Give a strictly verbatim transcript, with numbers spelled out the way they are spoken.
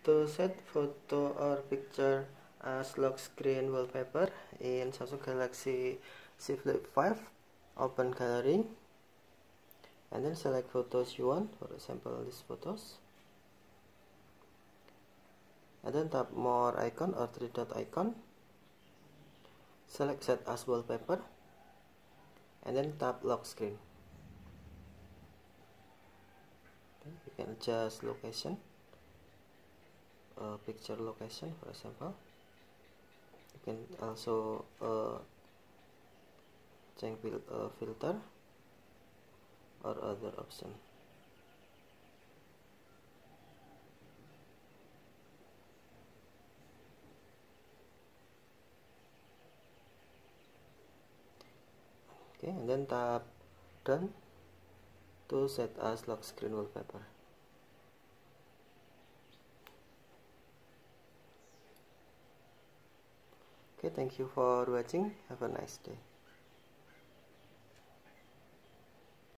To set photo or picture as lock screen wallpaper in Samsung Galaxy Z Flip five, open gallery and then select photos you want, for example these photos, and then tap more icon or three dot icon, select set as wallpaper and then tap lock screen. Okay, you can adjust location, uh, picture location for example. You can also uh, change fil uh, filter or other option. Okay, and then tap done to set as lock screen wallpaper. Okay, thank you for watching. Have a nice day.